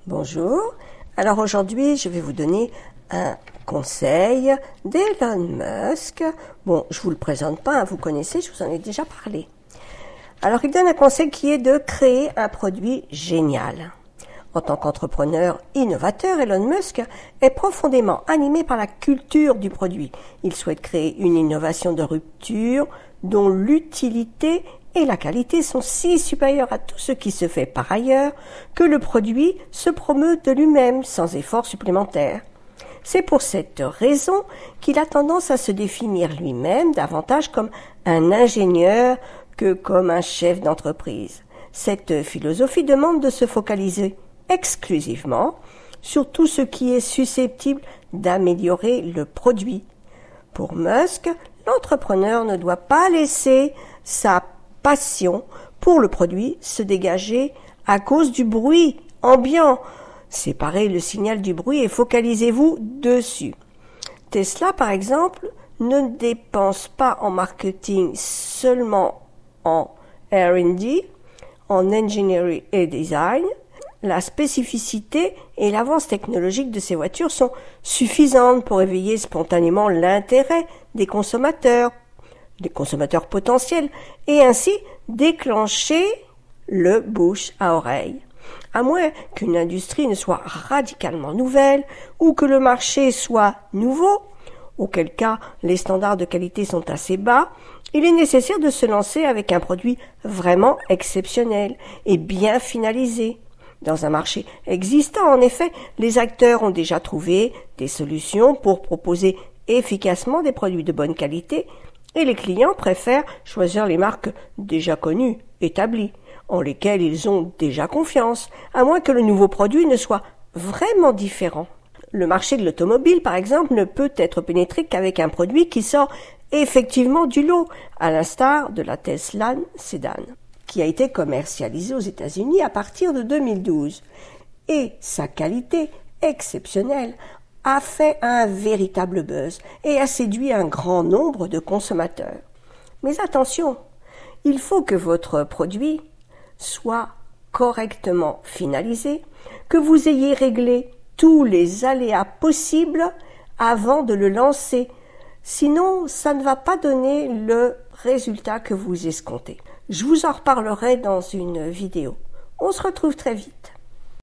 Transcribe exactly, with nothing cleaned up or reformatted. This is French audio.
Bonjour, alors aujourd'hui je vais vous donner un conseil d'Elon Musk. Bon, je vous le présente pas, hein, vous connaissez, je vous en ai déjà parlé. Alors il donne un conseil qui est de créer un produit génial. En tant qu'entrepreneur innovateur, Elon Musk est profondément animé par la culture du produit. Il souhaite créer une innovation de rupture dont l'utilité et la qualité sont si supérieures à tout ce qui se fait par ailleurs que le produit se promeut de lui-même sans effort supplémentaire. C'est pour cette raison qu'il a tendance à se définir lui-même davantage comme un ingénieur que comme un chef d'entreprise. Cette philosophie demande de se focaliser exclusivement sur tout ce qui est susceptible d'améliorer le produit. Pour Musk, l'entrepreneur ne doit pas laisser sa passion pour le produit se dégager à cause du bruit ambiant. Séparez le signal du bruit et focalisez-vous dessus. Tesla, par exemple, ne dépense pas en marketing seulement en R and D, en engineering et design. La spécificité et l'avance technologique de ces voitures sont suffisantes pour éveiller spontanément l'intérêt des consommateurs, des consommateurs potentiels, et ainsi déclencher le bouche à oreille. À moins qu'une industrie ne soit radicalement nouvelle ou que le marché soit nouveau, auquel cas les standards de qualité sont assez bas, il est nécessaire de se lancer avec un produit vraiment exceptionnel et bien finalisé. Dans un marché existant, en effet, les acteurs ont déjà trouvé des solutions pour proposer efficacement des produits de bonne qualité et les clients préfèrent choisir les marques déjà connues, établies, en lesquelles ils ont déjà confiance, à moins que le nouveau produit ne soit vraiment différent. Le marché de l'automobile, par exemple, ne peut être pénétré qu'avec un produit qui sort effectivement du lot, à l'instar de la Tesla Sedan, qui a été commercialisée aux États-Unis à partir de deux mille douze. Et sa qualité exceptionnelle a fait un véritable buzz et a séduit un grand nombre de consommateurs. Mais attention, il faut que votre produit soit correctement finalisé, que vous ayez réglé tous les aléas possibles avant de le lancer. Sinon, ça ne va pas donner le résultat que vous escomptez. Je vous en reparlerai dans une vidéo. On se retrouve très vite.